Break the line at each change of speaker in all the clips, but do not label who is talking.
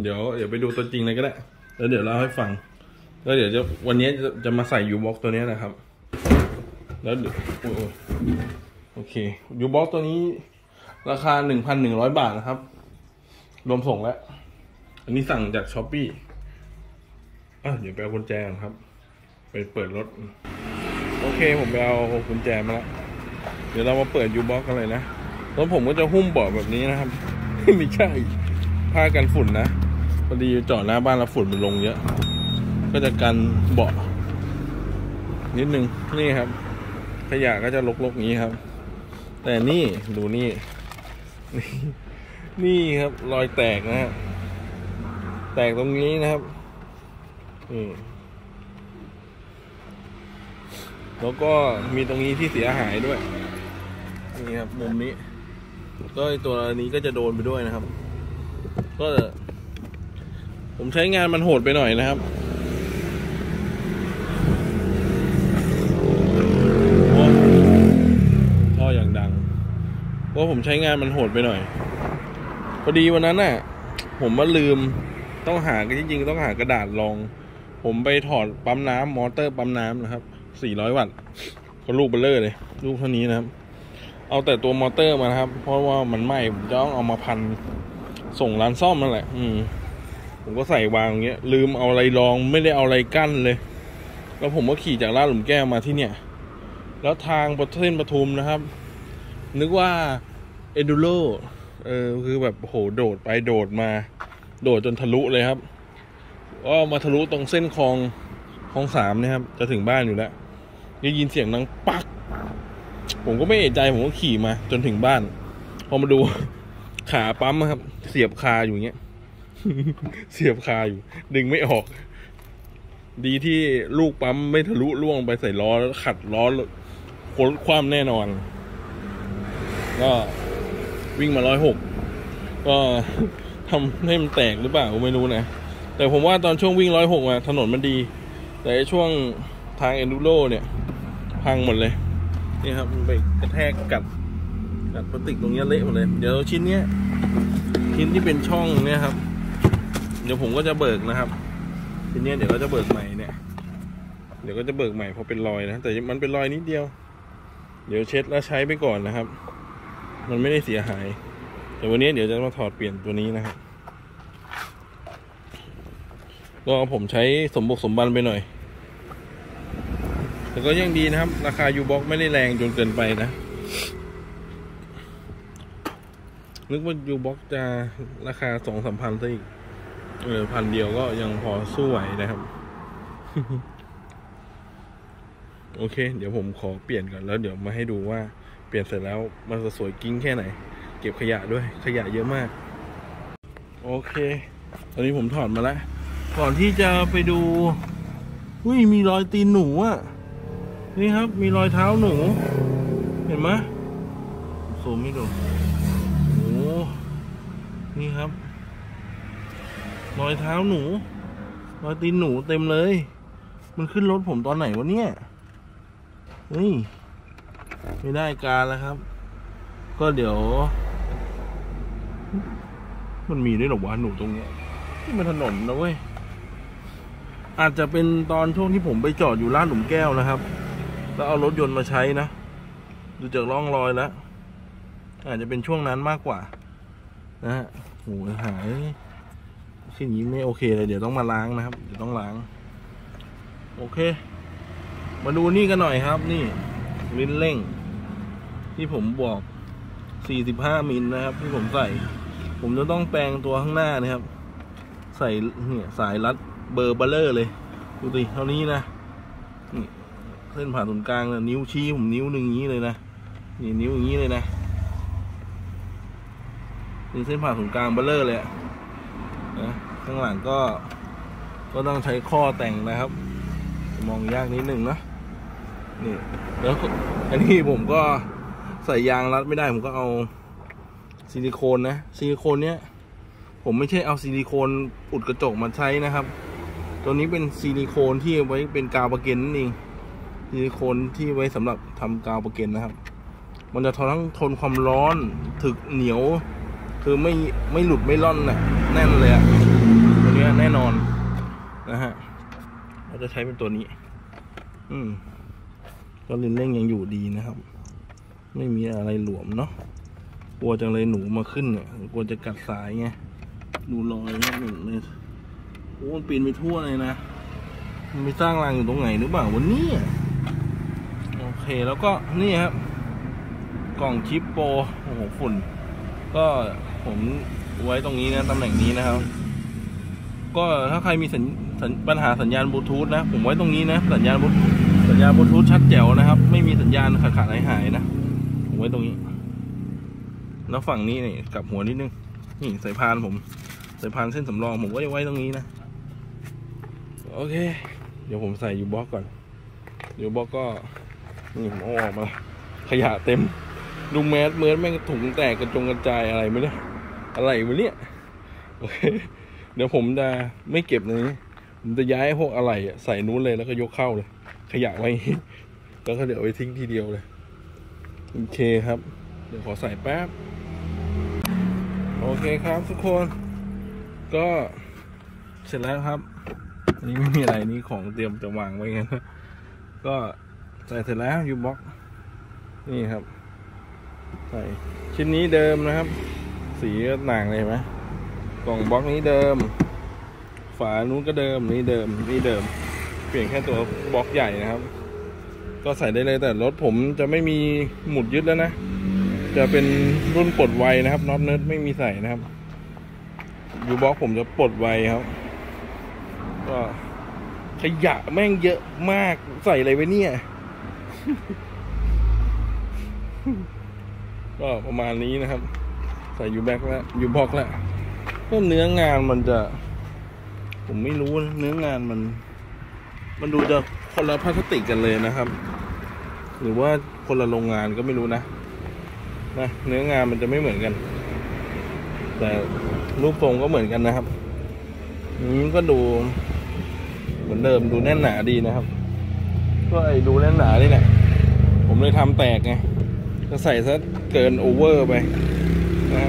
เดี๋ยวไปดูตัวจริงเลยก็ได้แล้วเดี๋ยวเล่าให้ฟังแล้วเดี๋ยววันนี้จะมาใส่ยูบ็อกตัวนี้นะครับแล้วโอเคยูบ็อกตัวนี้ราคา 1,100 บาทนะครับรวมส่งแล้วอันนี้สั่งจาก Shopee เดี๋ยวไปเอากุญแจครับไปเปิดรถโอเคผมไปเอากุญแจมาแล้วเดี๋ยวเรามาเปิดยูบ็อกกันเลยนะแล้วผมก็จะหุ้มเบาะแบบนี้นะครับไม่ใช่ผ้ากันฝุ่นนะพอดีจอดหน้าบ้านแล้วฝุ่นมันลงเยอะก็จะกันเบาะนิดนึงนี่ครับขยะก็จะรกๆนี้ครับแต่นี่ดูนี่ครับรอยแตกนะฮะแตกตรงนี้นะครับแล้วก็มีตรงนี้ที่เสียหายด้วยนี่ครับมุมนี้ก็ตัวนี้ก็จะโดนไปด้วยนะครับก็ผมใช้งานมันโหดไปหน่อยนะครับท่ออย่างดังเพราะผมใช้งานมันโหดไปหน่อยพอดีวันนั้นน่ะผมมาลืมต้องหาจริงๆต้องหากระดาษรองผมไปถอดปั๊มน้ำมอเตอร์ปั๊มน้ำนะครับ400 วัตต์ก็ลูกเบลเลอร์เลยลูกเท่านี้นะครับเอาแต่ตัวมอเตอร์มานะครับเพราะว่ามันไหม้ผมจะต้องเอามาพันส่งร้านซ่อมนั่นแหละผมก็ใส่วางอย่างเงี้ยลืมเอาอะไรรองไม่ได้เอาอะไรกั้นเลยแล้วผมก็ขี่จากลาดหลุมแก้วมาที่เนี่ยแล้วทางเส้นปทุมนะครับนึกว่าเอนดูโรคือแบบโหโดดไปโดดมาโดดจนทะลุเลยครับก็มาทะลุตรงเส้นคลอง3เนี่ยครับจะถึงบ้านอยู่แล้วได้ยินเสียงดังปักผมก็ไม่เอะใจผมก็ขี่มาจนถึงบ้านพอมาดูขาปั๊มครับเสียบคาอยู่เงี้ย เสียบคาอยู่ดึงไม่ออกดีที่ลูกปั๊มไม่ทะลุล่วงไปใส่ล้อแล้วขัดล้อโค้งคว่ำแน่นอนก็วิ่งมา106ก็ทำให้มันแตกหรือเปล่าไม่รู้นะแต่ผมว่าตอนช่วงวิ่ง106ถนนมันดีแต่ช่วงทางเอนดูโรเนี่ยพังหมดเลยนี่ครับมันไปกระแทกกัดพลาสติกตรงนี้เละหมดเลยเดี๋ยวชิ้นที่เป็นช่องเนี่ยครับเดี๋ยวผมก็จะเบิกนะครับทีนี้เดี๋ยวก็จะเบิกใหม่เนี่ยเดี๋ยวก็จะเบิกใหม่พอเป็นรอยนะแต่มันเป็นรอยนิดเดียวเดี๋ยวเช็ดแล้วใช้ไปก่อนนะครับมันไม่ได้เสียหายแต่วันนี้เดี๋ยวจะมาถอดเปลี่ยนตัวนี้นะครับก็ผมใช้สมบุกสมบันไปหน่อยแต่ก็ยังดีนะครับราคายูบ็อกไม่ได้แรงจนเกินไปนะนึกว่ายูบ็อกจะราคา 2-3 พันซะอีก1,000 เดียวก็ยังพอสู้ไหวนะครับ โอเคเดี๋ยวผมขอเปลี่ยนก่อนแล้วเดี๋ยวมาให้ดูว่าเปลี่ยนเสร็จแล้วมันจะสวยกิ้งแค่ไหนเก็บขยะด้วยขยะเยอะมากโอเคตอนนี้ผมถอดมาแล้วก่อนที่จะไปดูมีรอยตีนหนูอ่ะนี่ครับมีรอยเท้าหนูเห็นไหมซูมให้ดูโอ้นี่ครับรอยเท้าหนูรอยตีนหนูเต็มเลยมันขึ้นรถผมตอนไหนวะเนี่ยไม่ได้การแล้วครับก็เดี๋ยวมันมีด้วยหรอวะหนูตรงเนี้ยที่มันถนนนะเว้ยอาจจะเป็นตอนช่วงที่ผมไปจอดอยู่ลาดหลุมแก้วนะครับแล้วเอารถยนต์มาใช้นะดูจากร่องรอยแล้วอาจจะเป็นช่วงนั้นมากกว่านะฮะโหหายขึ้นอย่างนี้ไม่โอเคเลยเดี๋ยวต้องมาล้างนะครับเดี๋ยวต้องล้างโอเคมาดูนี่กันหน่อยครับนี่ลิ้นเร่งที่ผมบอก45 มิลนะครับที่ผมใส่ผมจะต้องแปลงตัวข้างหน้านะครับใส่เนี่ยสายรัดเบอร์เบลเลอร์เลยดูสิเท่านี้นะนี่เส้นผ่าศูนย์กลางนิ้วชี้ผมนิ้วหนึ่งอย่างนี้เลยนะนี่นิ้วอย่างนี้เลยนะนี่เส้นผ่าศูนย์กลางเบลเลอร์เลยนะข้างหลังก็ต้องใช้ข้อแต่งนะครับมองยากนิดหนึ่งนะนี่แล้วอันนี้ผมก็ใส่ยางรัดไม่ได้ผมก็เอาซิลิโคนนะซิลิโคนเนี้ยผมไม่ใช่เอาซิลิโคนอุดกระจกมาใช้นะครับตัวนี้เป็นซิลิโคนที่ไว้เป็นกาวประเก็นนั่นเองซิลิโคนที่ไว้สำหรับทำกาวประเก็นนะครับมันจะทั้งทนความร้อนถึกเหนียวคือไม่หลุดไม่ร่อนน่ะแน่นเลยอะชื้อแน่นอนนะฮะเราจะใช้เป็นตัวนี้ก็ลิ้นเร่งยังอยู่ดีนะครับไม่มีอะไรหลวมเนาะกลัวจังเลยหนูมาขึ้นเนี่ยกลัวจะกัดสายไงดูรอยนะหนึ่งเลยโอ้มันปีนไปทั่วเลยนะมันไปสร้างรังอยู่ตรงไหนหรือเปล่าวันนี้โอเคแล้วก็นี่ครับกล่องชิปโปโอ้โหฝุ่นก็ผมไว้ตรงนี้นะตำแหน่งนี้นะครับก็ถ้าใครมีปัญหาสัญญาณบลูทูธนะผมไว้ตรงนี้นะสัญญาณบลูทูธชัดแจ๋วนะครับไม่มีสัญญาณขาดหายนะผมไว้ตรงนี้แล้วฝั่งนี้นี่กลับหัวนิดนึงนี่สายพานผมสายพานเส้นสำรองผมก็จะไว้ตรงนี้นะโอเคเดี๋ยวผมใส่ยูบ็อกก่อนยูบ็อกก็นี่ผมเอาออกมาขยะเต็มดูแมสเมื่อแม่งถุงแตกกระจายอะไรไม่ได้อะไรวะเนี่ยโอเคเดี๋ยวผมจะไม่เก็บในนี้ผมจะย้ายพวกอะไรใส่นู้นเลยแล้วก็ยกเข้าเลยขยะไว้แล้วก็เดี๋ยวเอาไปทิ้งทีเดียวเลยโอเคครับเดี๋ยวขอใส่แป๊บโอเคครับทุกคนก็เสร็จแล้วครับอันนี้ไม่มีอะไรนี่ของเตรียมจะวางไว้งั้นก็ใส่เสร็จแล้วยูบ็อกนี่ครับใส่ชิ้นนี้เดิมนะครับสีก็ต่างเลยเห็นไหมกล่องบล็อกนี้เดิมฝานู้นก็เดิมนี่เดิมเปลี่ยนแค่ตัวบล็อกใหญ่นะครับก็ใส่ได้เลยแต่รถผมจะไม่มีหมุดยึดแล้วนะจะเป็นรุ่นปลดไวนะครับน็อตเนิร์ดไม่มีใส่นะครับยูบ็อกผมจะปลดไวครับก็ขยะแม่งเยอะมากใส่อะไรไว้เนี่ย ก็ประมาณนี้นะครับใส่ยูบ็อกแล้วก็เนื้องานมันจะผมไม่รู้นะเนื้องานมันดูจะคนละพลาสติกกันเลยนะครับหรือว่าคนละโรงงานก็ไม่รู้นะเนื้องานมันจะไม่เหมือนกันแต่รูปทรงก็เหมือนกันนะครับก็ดูเหมือนเดิมดูแน่นหนาดีนะครับก็ดูแน่นหนานี่แหละผมเลยทำแตกไงจะใส่ซะเกินโอเวอร์ไปนะ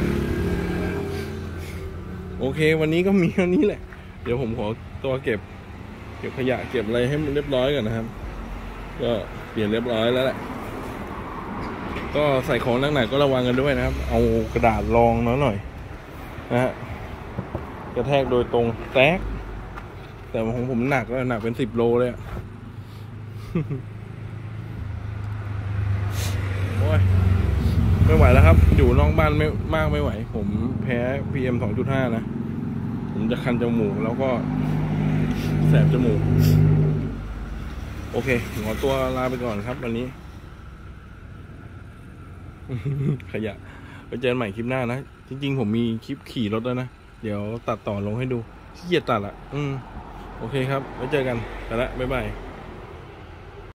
โอเควันนี้ก็มีเท่านี้แหละเดี๋ยวผมขอตัวเก็บขยะเก็บอะไรให้มันเรียบร้อยก่อนนะครับก็เปลี่ยนเรียบร้อยแล้วแหละก็ใส่ของหนักๆก็ระวังกันด้วยนะครับเอากระดาษรองหน่อยนะฮะกระแทกโดยตรงแตกแต่ของผมหนักก็หนักเป็น10 โลเลยโอ้ยไม่ไหวแล้วครับอยู่นอกบ้านไม่ไหวผมแพ้ PM 2.5 นะผมจะคันจมูกแล้วก็แสบจมูกโอเคขอตัวลาไปก่อนครับวันนี้ขยะไปเจอกันใหม่คลิปหน้านะจริงๆผมมีคลิปขี่รถแล้วนะเดี๋ยวตัดต่อลงให้ดูขี้เกียจตัดโอเคครับไว้เจอกันไปละบ๊ายบาย